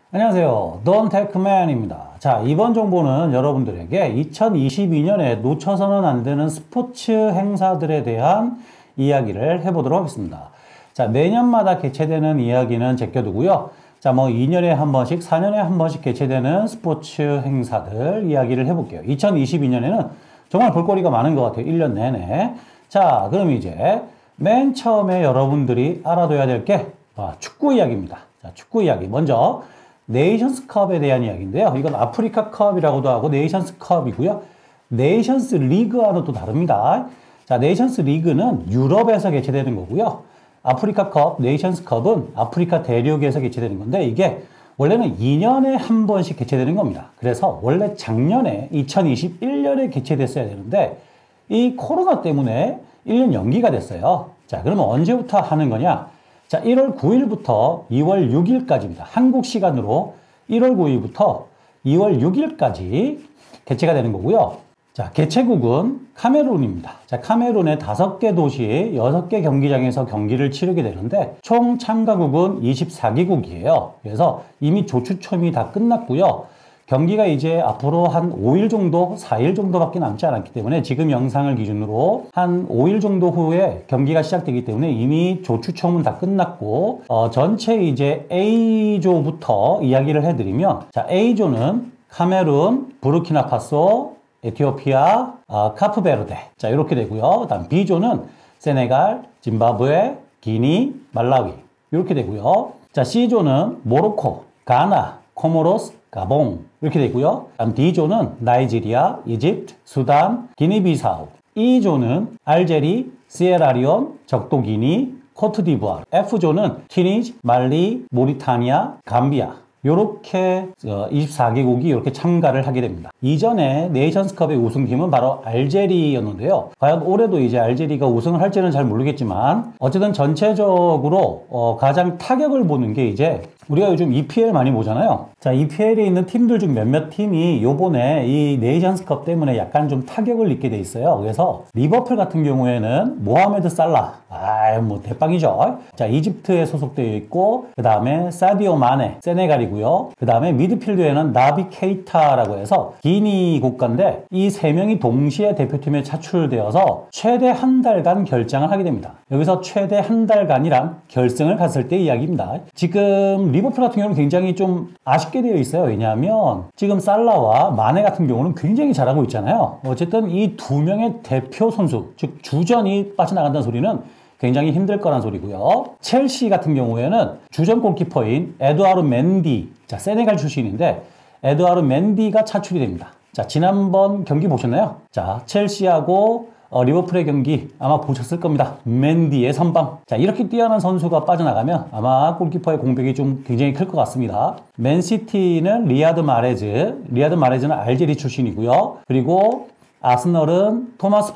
안녕하세요. 던테크맨입니다. 자, 이번 정보는 여러분들에게 2022년에 놓쳐서는 안 되는 스포츠 행사들에 대한 이야기를 해보도록 하겠습니다. 자, 매년마다 개최되는 이야기는 제껴두고요. 자, 2년에 한 번씩, 4년에 한 번씩 개최되는 스포츠 행사들 이야기를 해볼게요. 2022년에는 정말 볼거리가 많은 것 같아요. 1년 내내. 자, 그럼 이제 맨 처음에 여러분들이 알아둬야 될 게 축구 이야기입니다. 자, 축구 이야기. 먼저 네이션스컵에 대한 이야기인데요. 이건 아프리카컵이라고도 하고 네이션스컵이고요. 네이션스 리그와는 또 다릅니다. 자, 네이션스 리그는 유럽에서 개최되는 거고요. 아프리카컵, 네이션스컵은 아프리카 대륙에서 개최되는 건데 이게 원래는 2년에 한 번씩 개최되는 겁니다. 그래서 원래 작년에 2021년에 개최됐어야 되는데 이 코로나 때문에 1년 연기가 됐어요. 자, 그러면 언제부터 하는 거냐? 자, 1월 9일부터 2월 6일까지입니다. 한국 시간으로 1월 9일부터 2월 6일까지 개최가 되는 거고요. 자, 개최국은 카메룬입니다. 자, 카메룬의 5개 도시 6개 경기장에서 경기를 치르게 되는데 총 참가국은 24개국이에요. 그래서 이미 조추첨이 다 끝났고요. 경기가 이제 앞으로 한 5일 정도, 4일 정도밖에 남지 않았기 때문에 지금 영상을 기준으로 한 5일 정도 후에 경기가 시작되기 때문에 이미 조추첨은 다 끝났고 전체 이제 A조부터 이야기를 해드리면 자, A조는 카메룬, 부르키나파소, 에티오피아, 카프베르데 자 이렇게 되고요. 다음 B조는 세네갈, 짐바브웨, 기니, 말라위 이렇게 되고요. 자, C조는 모로코, 가나, 코모로스, 가봉 이렇게 되고요. 다음 D조는 나이지리아, 이집트, 수단, 기니비사우. E조는 알제리, 시에라리온, 적도기니, 코트디부아르. F조는 튀니지, 말리, 모리타니아, 감비아. 요렇게 24개국이 이렇게 참가를 하게 됩니다. 이전에 네이션스컵의 우승팀은 바로 알제리였는데요. 과연 올해도 이제 알제리가 우승을 할지는 잘 모르겠지만 어쨌든 전체적으로 가장 타격을 보는 게 이제 우리가 요즘 EPL 많이 보잖아요. 자, EPL에 있는 팀들 중 몇몇 팀이 요번에 이 네이션스컵 때문에 약간 좀 타격을 입게 돼 있어요. 그래서 리버풀 같은 경우에는 모하메드 살라, 대빵이죠. 자, 이집트에 소속되어 있고 그 다음에 사디오 마네, 세네갈이고요. 그 다음에 미드필드에는 나비 케이타라고 해서 기니 국가인데 이 3명이 동시에 대표팀에 차출되어서 최대 한 달간 결장을 하게 됩니다. 여기서 최대 한 달간이란 결승을 갔을 때 이야기입니다. 지금 리버풀 같은 경우는 굉장히 좀 아쉽게 되어 있어요. 왜냐하면 지금 살라와 마네 같은 경우는 굉장히 잘하고 있잖아요. 어쨌든 이 2명의 대표 선수, 즉 주전이 빠져나간다는 소리는 굉장히 힘들 거란 소리고요. 첼시 같은 경우에는 주전 골키퍼인 에드와르 맨디, 자, 세네갈 출신인데 에드와르 맨디가 차출이 됩니다. 자, 지난번 경기 보셨나요? 자, 첼시하고 리버풀의 경기 아마 보셨을 겁니다. 맨디의 선방. 자, 이렇게 뛰어난 선수가 빠져나가면 아마 골키퍼의 공백이 좀 굉장히 클 것 같습니다. 맨시티는 리아드 마레즈는 알제리 출신이고요. 그리고 아스널은 토마스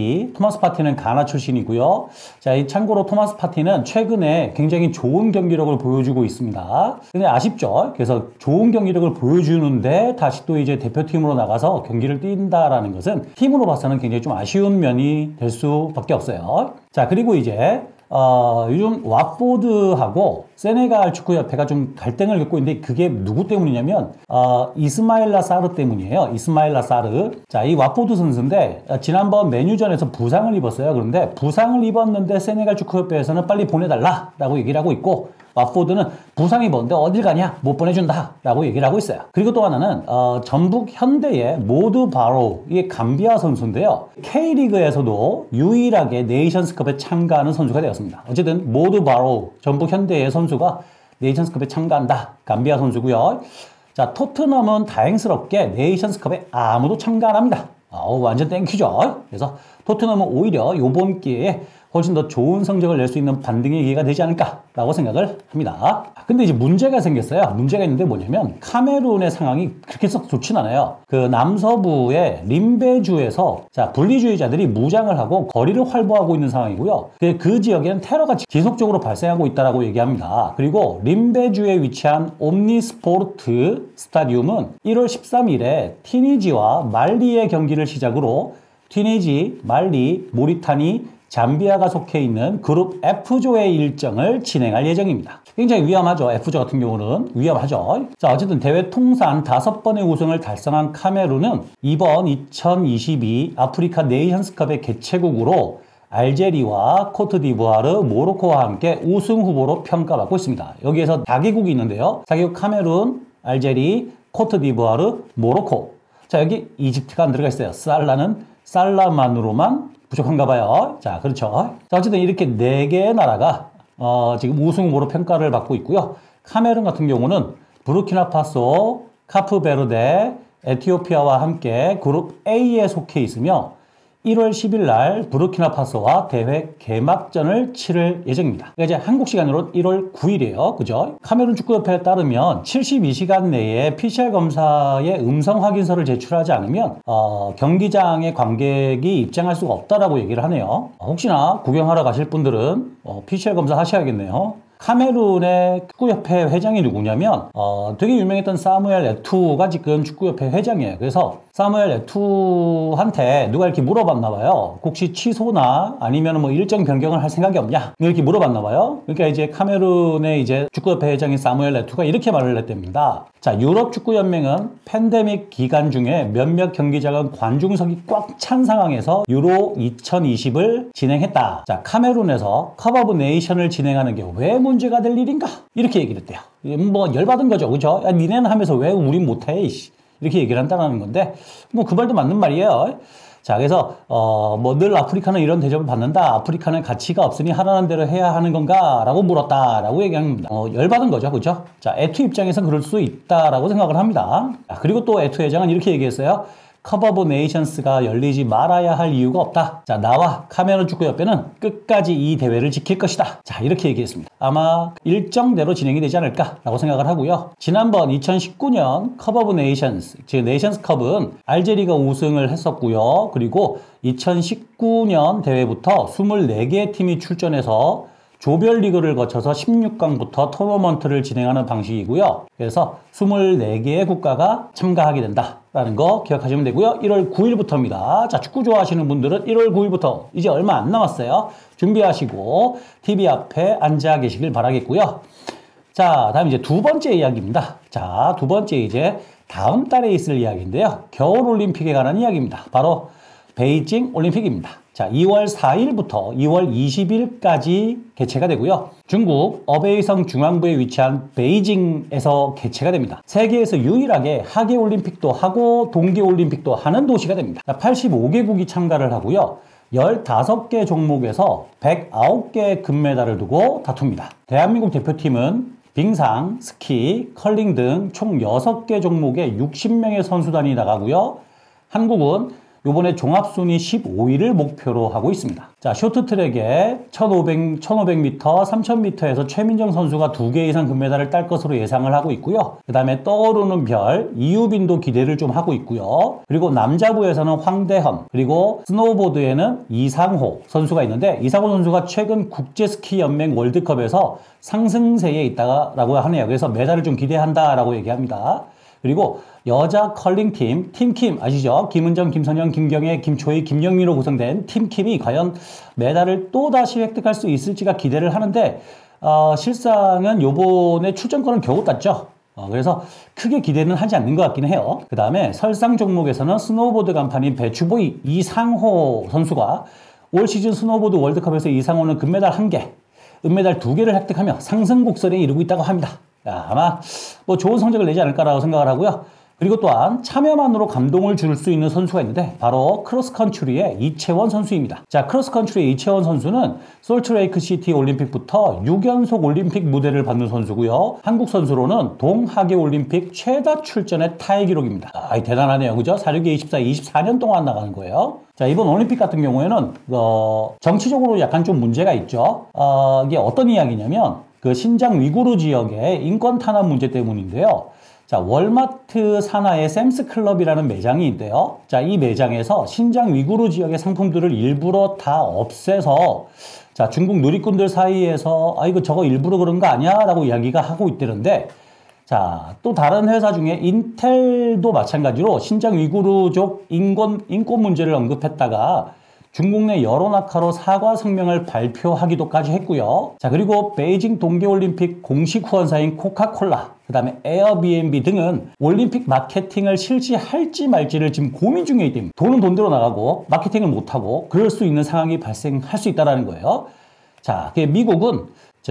파티는 가나 출신이고요. 자, 참고로 토마스 파티는 최근에 굉장히 좋은 경기력을 보여주고 있습니다. 근데 아쉽죠? 그래서 좋은 경기력을 보여주는데 다시 또 이제 대표팀으로 나가서 경기를 뛴다라는 것은 팀으로 봐서는 굉장히 좀 아쉬운 면이 될 수밖에 없어요. 자, 그리고 이제 요즘 왓포드하고 세네갈 축구협회가 좀 갈등을 겪고 있는데 그게 누구 때문이냐면 이스마일라 사르 때문이에요. 이스마일라 사르. 자, 이 왓포드 선수인데 지난번 메뉴전에서 부상을 입었어요. 그런데 부상을 입었는데 세네갈 축구협회에서는 빨리 보내달라라고 얘기를 하고 있고 왓포드는 부상 입었는데 어딜 가냐? 못 보내준다 라고 얘기를 하고 있어요. 그리고 또 하나는 전북 현대의 모두 바로 이게 감비아 선수인데요. K리그에서도 유일하게 네이션스컵에 참가하는 선수가 되었습니다. 어쨌든 모두 바로 전북 현대의 선수가 네이션스컵에 참가한다. 감비아 선수고요. 자, 토트넘은 다행스럽게 네이션스컵에 아무도 참가 안 합니다. 완전 땡큐죠. 그래서 토트넘은 오히려 이번 기회에 훨씬 더 좋은 성적을 낼 수 있는 반등의 기회가 되지 않을까라고 생각을 합니다. 근데 이제 문제가 생겼어요. 문제가 있는데 뭐냐면 카메룬의 상황이 그렇게 썩 좋진 않아요. 그 남서부의 림베주에서 자, 분리주의자들이 무장을 하고 거리를 활보하고 있는 상황이고요. 그 지역에는 테러가 지속적으로 발생하고 있다라고 얘기합니다. 그리고 림베주에 위치한 옴니스포르트 스타디움은 1월 13일에 튀니지와 말리의 경기를 시작으로 튀니지, 말리, 모리타니, 잠비아가 속해 있는 그룹 F조의 일정을 진행할 예정입니다. 굉장히 위험하죠. F조 같은 경우는 위험하죠. 자, 어쨌든 대회 통산 5번의 우승을 달성한 카메룬은 이번 2022 아프리카 네이션스컵의 개최국으로 알제리와 코트디부아르, 모로코와 함께 우승 후보로 평가받고 있습니다. 여기에서 4개국이 있는데요. 4개국 카메룬, 알제리, 코트디부아르, 모로코. 자, 여기 이집트가 안 들어가 있어요. 살라만으로만 부족한가 봐요. 자, 그렇죠. 자, 어쨌든 이렇게 4개의 나라가 지금 우승 후보로 평가를 받고 있고요. 카메룬 같은 경우는 부르키나파소, 카프베르데, 에티오피아와 함께 그룹 A에 속해 있으며 1월 10일 날 부르키나파소와 대회 개막전을 치를 예정입니다. 그러니까 이제 한국 시간으로 1월 9일이에요. 그죠? 카메룬 축구협회에 따르면 72시간 내에 PCR 검사의 음성 확인서를 제출하지 않으면 경기장의 관객이 입장할 수가 없다라고 얘기를 하네요. 혹시나 구경하러 가실 분들은 PCR 검사 하셔야겠네요. 카메룬의 축구협회 회장이 누구냐면 되게 유명했던 사무엘 에투가 지금 축구협회 회장이에요. 그래서 사무엘 에투한테 누가 이렇게 물어봤나 봐요. 혹시 취소나 아니면 뭐 일정 변경을 할 생각이 없냐? 이렇게 물어봤나 봐요. 그러니까 이제 카메룬의 이제 축구협회 회장인 사무엘 에투가 이렇게 말을 했답니다. 자, 유럽 축구연맹은 팬데믹 기간 중에 몇몇 경기장은 관중석이 꽉 찬 상황에서 유로 2020을 진행했다. 자, 카메룬에서 컵 오브 네이션을 진행하는 게 왜 문제가 될 일인가? 이렇게 얘기를 했대요. 뭐 열받은 거죠. 그죠? 야, 니네는 하면서 왜 우린 못해? 이렇게 얘기를 한다는 건데 뭐 그 말도 맞는 말이에요. 자, 그래서 뭐 늘 아프리카는 이런 대접을 받는다. 아프리카는 가치가 없으니 하라는 대로 해야 하는 건가? 라고 물었다라고 얘기합니다. 열받은 거죠. 그죠? 자, 에투 입장에서는 그럴 수 있다라고 생각을 합니다. 자, 그리고 또 에투 회장은 이렇게 얘기했어요. 컵 오브 네이션스가 열리지 말아야 할 이유가 없다. 자, 나와 카메룬 축구협회는 끝까지 이 대회를 지킬 것이다. 자, 이렇게 얘기했습니다. 아마 일정대로 진행이 되지 않을까라고 생각을 하고요. 지난번 2019년 컵 오브 네이션스, 즉 네이션스컵은 알제리가 우승을 했었고요. 그리고 2019년 대회부터 24개의 팀이 출전해서 조별리그를 거쳐서 16강부터 토너먼트를 진행하는 방식이고요. 그래서 24개의 국가가 참가하게 된다라는 거 기억하시면 되고요. 1월 9일부터입니다. 자, 축구 좋아하시는 분들은 1월 9일부터 이제 얼마 안 남았어요. 준비하시고 TV 앞에 앉아 계시길 바라겠고요. 자, 다음 이제 두 번째 이야기입니다. 자, 두 번째 이제 다음 달에 있을 이야기인데요. 겨울올림픽에 관한 이야기입니다. 바로 베이징 올림픽입니다. 자, 2월 4일부터 2월 20일까지 개최가 되고요. 중국 어베이성 중앙부에 위치한 베이징에서 개최가 됩니다. 세계에서 유일하게 하계올림픽도 하고 동계올림픽도 하는 도시가 됩니다. 85개국이 참가를 하고요. 15개 종목에서 109개의 금메달을 두고 다툽니다. 대한민국 대표팀은 빙상, 스키, 컬링 등 총 6개 종목에 60명의 선수단이 나가고요. 한국은 이번에 종합순위 15위를 목표로 하고 있습니다. 자, 쇼트트랙에 1500m, 3000m에서 최민정 선수가 2개 이상 금메달을 딸 것으로 예상을 하고 있고요. 그 다음에 떠오르는 별, 이유빈도 기대를 좀 하고 있고요. 그리고 남자부에서는 황대헌, 그리고 스노우보드에는 이상호 선수가 있는데 이상호 선수가 최근 국제스키연맹 월드컵에서 상승세에 있다라고 하네요. 그래서 메달을 좀 기대한다라고 얘기합니다. 그리고 여자 컬링팀 팀킴 아시죠? 김은정, 김선영, 김경애, 김초희, 김영미로 구성된 팀킴이 과연 메달을 또다시 획득할 수 있을지가 기대를 하는데 실상은 요번에 출전권을 겨우 땄죠. 그래서 크게 기대는 하지 않는 것 같긴 해요. 그 다음에 설상 종목에서는 스노우보드 간판인 배추보이 이상호 선수가 올 시즌 스노우보드 월드컵에서 이상호는 금메달 1개, 은메달 2개를 획득하며 상승 곡선에 이르고 있다고 합니다. 아마 뭐 좋은 성적을 내지 않을까라고 생각을 하고요. 그리고 또한 참여만으로 감동을 줄 수 있는 선수가 있는데 바로 크로스컨트리의 이채원 선수입니다. 자, 크로스컨트리의 이채원 선수는 솔트레이크 시티 올림픽부터 6연속 올림픽 무대를 받는 선수고요. 한국 선수로는 동하계 올림픽 최다 출전의 타이 기록입니다. 대단하네요. 그죠? 46에 24, 24년 동안 나가는 거예요. 자, 이번 올림픽 같은 경우에는 정치적으로 약간 좀 문제가 있죠. 이게 어떤 이야기냐면 그 신장 위구르 지역의 인권 탄압 문제 때문인데요. 자, 월마트 산하의 샘스클럽이라는 매장이 있대요. 자, 이 매장에서 신장 위구르 지역의 상품들을 일부러 다 없애서 자, 중국 누리꾼들 사이에서 이거 저거 일부러 그런 거 아니야? 라고 이야기가 하고 있다는데 자, 또 다른 회사 중에 인텔도 마찬가지로 신장 위구르족 인권 문제를 언급했다가 중국 내 여론악화로 사과 성명을 발표하기도까지 했고요. 자, 그리고 베이징 동계올림픽 공식 후원사인 코카콜라, 그 다음에 에어비앤비 등은 올림픽 마케팅을 실시할지 말지를 지금 고민 중이기 때문에 돈은 돈대로 나가고 마케팅을 못하고 그럴 수 있는 상황이 발생할 수 있다는 거예요. 자, 미국은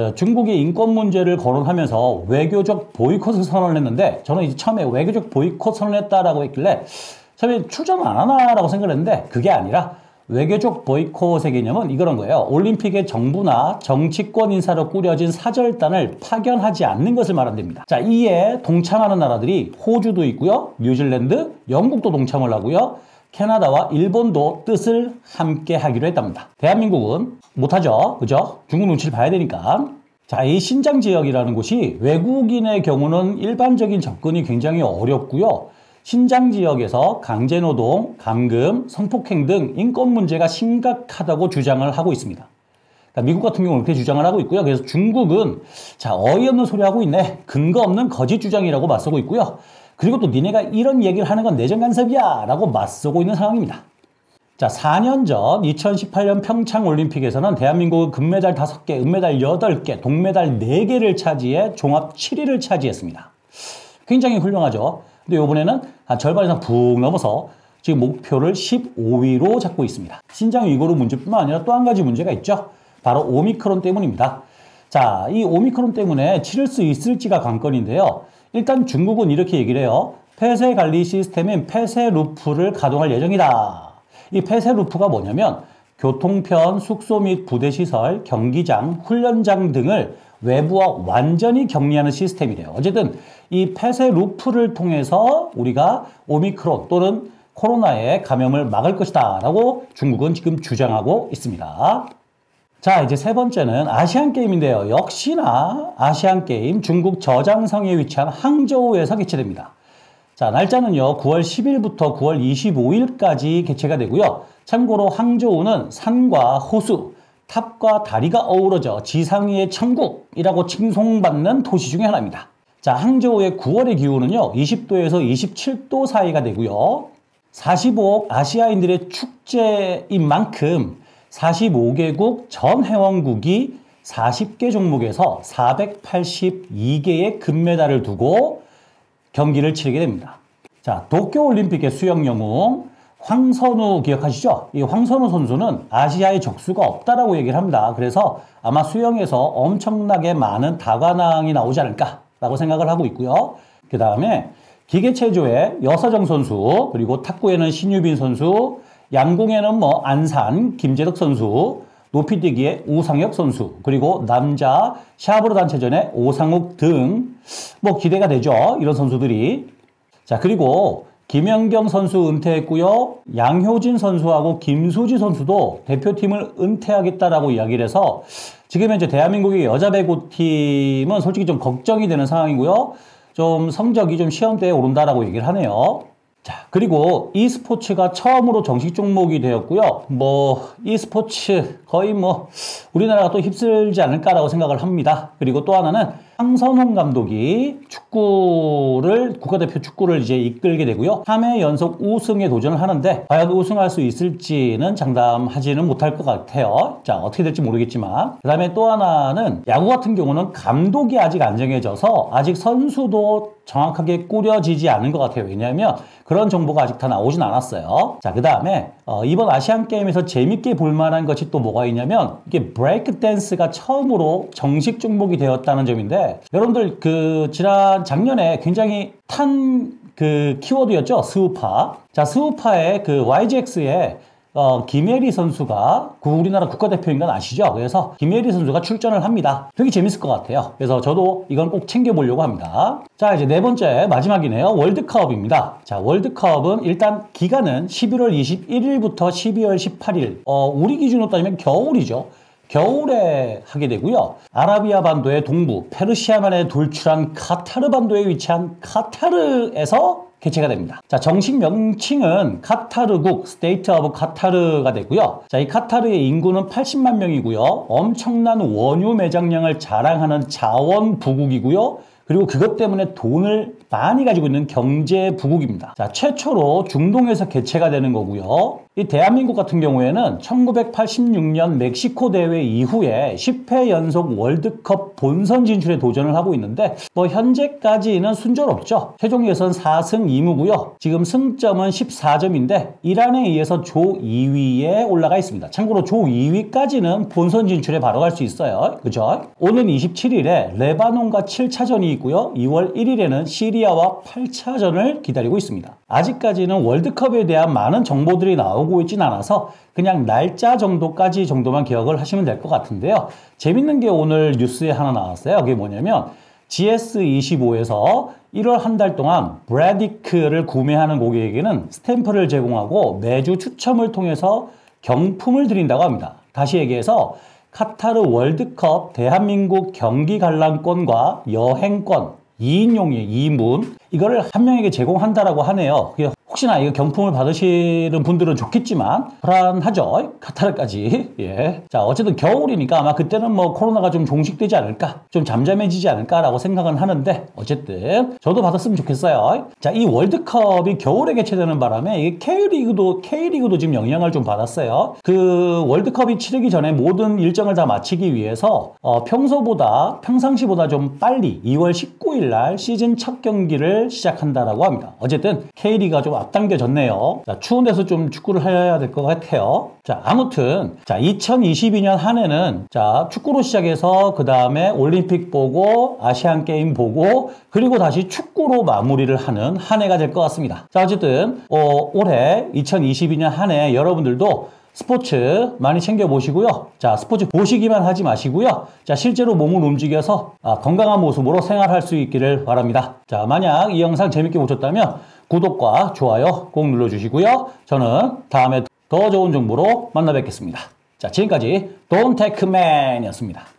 중국의 인권 문제를 거론하면서 외교적 보이콧을 선언을 했는데, 저는 이제 처음에 외교적 보이콧 선언을 했다라고 했길래 처음에 출전 안 하나라고 생각을 했는데, 그게 아니라 외교적 보이콧의 개념은 이런 거예요. 올림픽에 정부나 정치권 인사로 꾸려진 사절단을 파견하지 않는 것을 말한답니다. 자, 이에 동참하는 나라들이 호주도 있고요, 뉴질랜드, 영국도 동참을 하고요, 캐나다와 일본도 뜻을 함께 하기로 했답니다. 대한민국은 못하죠. 그죠? 중국 눈치를 봐야 되니까. 자, 이 신장 지역이라는 곳이 외국인의 경우는 일반적인 접근이 굉장히 어렵고요. 신장 지역에서 강제노동, 감금, 성폭행 등 인권 문제가 심각하다고 주장을 하고 있습니다. 그러니까 미국 같은 경우는 그렇게 주장을 하고 있고요. 그래서 중국은 자, 어이없는 소리 하고 있네. 근거 없는 거짓 주장이라고 맞서고 있고요. 그리고 또 니네가 이런 얘기를 하는 건 내정 간섭이야 라고 맞서고 있는 상황입니다. 자, 4년 전 2018년 평창올림픽에서는 대한민국은 금메달 5개, 은메달 8개, 동메달 4개를 차지해 종합 7위를 차지했습니다. 굉장히 훌륭하죠. 근데 이번에는 한 절반 이상 푹 넘어서 지금 목표를 15위로 잡고 있습니다. 신장 위고르 문제뿐만 아니라 또 한 가지 문제가 있죠. 바로 오미크론 때문입니다. 자, 이 오미크론 때문에 치를 수 있을지가 관건인데요. 일단 중국은 이렇게 얘기를 해요. 폐쇄 관리 시스템인 폐쇄 루프를 가동할 예정이다. 이 폐쇄 루프가 뭐냐면 교통편, 숙소 및 부대시설, 경기장, 훈련장 등을 외부와 완전히 격리하는 시스템이래요. 어쨌든 이 폐쇄 루프를 통해서 우리가 오미크론 또는 코로나의 감염을 막을 것이다 라고 중국은 지금 주장하고 있습니다. 자, 이제 세 번째는 아시안게임인데요. 역시나 아시안게임 중국 저장성에 위치한 항저우에서 개최됩니다. 자, 날짜는요, 9월 10일부터 9월 25일까지 개최가 되고요. 참고로 항저우는 산과 호수, 탑과 다리가 어우러져 지상 위의 천국이라고 칭송받는 도시 중에 하나입니다. 자, 항저우의 9월의 기온은요, 20도에서 27도 사이가 되고요. 45억 아시아인들의 축제인 만큼 45개국 전 회원국이 40개 종목에서 482개의 금메달을 두고 경기를 치르게 됩니다. 자, 도쿄올림픽의 수영 영웅 황선우 기억하시죠? 이 황선우 선수는 아시아에 적수가 없다라고 얘기를 합니다. 그래서 아마 수영에서 엄청나게 많은 다관왕이 나오지 않을까라고 생각을 하고 있고요. 그 다음에 기계체조의 여서정 선수, 그리고 탁구에는 신유빈 선수, 양궁에는 안산 김재덕 선수, 높이뛰기의 우상혁 선수, 그리고 남자 샤브르 단체전의 오상욱 등 기대가 되죠. 이런 선수들이. 자, 그리고 김연경 선수 은퇴했고요. 양효진 선수하고 김수지 선수도 대표팀을 은퇴하겠다라고 이야기를 해서 지금 현재 대한민국의 여자 배구팀은 솔직히 좀 걱정이 되는 상황이고요. 좀 성적이 좀 시험대에 오른다라고 얘기를 하네요. 자, 그리고 e스포츠가 처음으로 정식 종목이 되었고요. e스포츠 거의 우리나라가 또 휩쓸지 않을까라고 생각을 합니다. 그리고 또 하나는 황선홍 감독이 국가대표 축구를 이제 이끌게 되고요. 3회 연속 우승에 도전을 하는데 과연 우승할 수 있을지는 장담하지는 못할 것 같아요. 자, 어떻게 될지 모르겠지만. 그 다음에 또 하나는 야구 같은 경우는 감독이 아직 안 정해져서 아직 선수도 정확하게 꾸려지지 않은 것 같아요. 왜냐하면 그런 정보가 아직 다 나오진 않았어요. 자, 그 다음에 이번 아시안게임에서 재밌게 볼 만한 것이 또 뭐가 있냐면 이게 브레이크 댄스가 처음으로 정식 종목이 되었다는 점인데, 여러분들 작년에 굉장히 탄 키워드였죠. 스우파. 자, 스우파의 YGX에 김예리 선수가 우리나라 국가대표인 건 아시죠? 그래서 김예리 선수가 출전을 합니다. 되게 재밌을 것 같아요. 그래서 저도 이건 꼭 챙겨보려고 합니다. 자, 이제 네 번째 마지막이네요. 월드컵입니다. 자, 월드컵은 일단 기간은 11월 21일부터 12월 18일. 우리 기준으로 따지면 겨울이죠. 겨울에 하게 되고요. 아라비아 반도의 동부 페르시아만에 돌출한 카타르 반도에 위치한 카타르에서 개최가 됩니다. 자, 정식 명칭은 카타르국, 스테이트 오브 카타르가 되고요. 자, 이 카타르의 인구는 80만 명이고요. 엄청난 원유 매장량을 자랑하는 자원부국이고요. 그리고 그것 때문에 돈을 많이 가지고 있는 경제부국입니다. 자, 최초로 중동에서 개최가 되는 거고요. 이 대한민국 같은 경우에는 1986년 멕시코 대회 이후에 10회 연속 월드컵 본선 진출에 도전을 하고 있는데 뭐 현재까지는 순조롭죠. 최종 예선 4승 2무고요. 지금 승점은 14점인데 이란에 의해서 조 2위에 올라가 있습니다. 참고로 조 2위까지는 본선 진출에 바로 갈 수 있어요. 그죠? 오는 27일에 레바논과 7차전이 있고요. 2월 1일에는 시리아와 8차전을 기다리고 있습니다. 아직까지는 월드컵에 대한 많은 정보들이 나오고 있진 않아서 그냥 날짜 정도만 기억을 하시면 될 것 같은데요. 재밌는 게 오늘 뉴스에 하나 나왔어요. 그게 뭐냐면 GS25에서 1월 한 달 동안 브래디크를 구매하는 고객에게는 스탬프를 제공하고 매주 추첨을 통해서 경품을 드린다고 합니다. 다시 얘기해서 카타르 월드컵 대한민국 경기 관람권과 여행권 2인용이에요. 2인분. 이거를 한 명에게 제공한다라고 하네요. 혹시나 이거 경품을 받으시는 분들은 좋겠지만 불안하죠. 카타르까지. 예. 자, 어쨌든 겨울이니까 아마 그때는 뭐 코로나가 좀 종식되지 않을까, 좀 잠잠해지지 않을까라고 생각은 하는데 어쨌든 저도 받았으면 좋겠어요. 자, 이 월드컵이 겨울에 개최되는 바람에 이게 K리그도 지금 영향을 좀 받았어요. 그 월드컵이 치르기 전에 모든 일정을 다 마치기 위해서 평상시보다 좀 빨리 2월 19일 날 시즌 첫 경기를 시작한다라고 합니다. 어쨌든 K리그가 좀 앞당겨졌네요. 자, 추운 데서 좀 축구를 해야 될 것 같아요. 자, 아무튼 2022년 한 해는 축구로 시작해서 그 다음에 올림픽 보고 아시안 게임 보고 그리고 다시 축구로 마무리를 하는 한 해가 될 것 같습니다. 자, 어쨌든 올해 2022년 한 해 여러분들도 스포츠 많이 챙겨보시고요. 자, 스포츠 보시기만 하지 마시고요. 자, 실제로 몸을 움직여서 건강한 모습으로 생활할 수 있기를 바랍니다. 자, 만약 이 영상 재밌게 보셨다면 구독과 좋아요 꼭 눌러주시고요. 저는 다음에 더 좋은 정보로 만나 뵙겠습니다. 자, 지금까지 Don't Tech Man이었습니다.